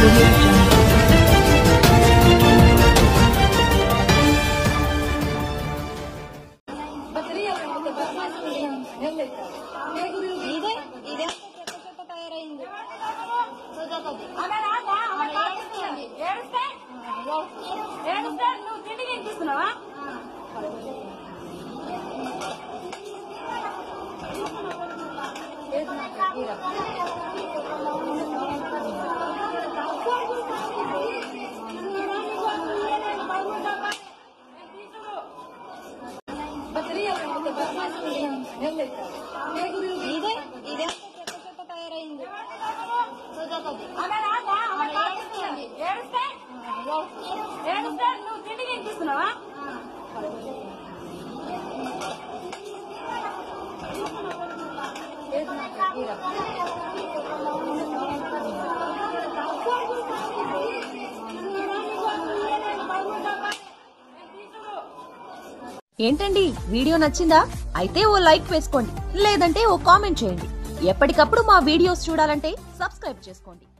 Audio Jungle. ఏంటండి video నచ్చిందా? అయితే ఓ లైక్ వేసుకోండి, లేదంటే ఓ కామెంట్ చేయండి. ఎప్పటికప్పుడు మా వీడియోస్ చూడాలంటే సబ్స్క్రైబ్ చేసుకోండి.